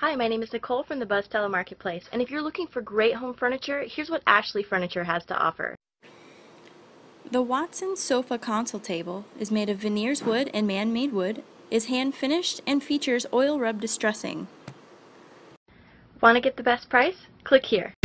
Hi, my name is Nicole from the Buzztala Marketplace, and if you're looking for great home furniture, here's what Ashley Furniture has to offer. The Watson Sofa Console Table is made of veneers wood and man-made wood, is hand-finished, and features oil rub distressing. Want to get the best price? Click here.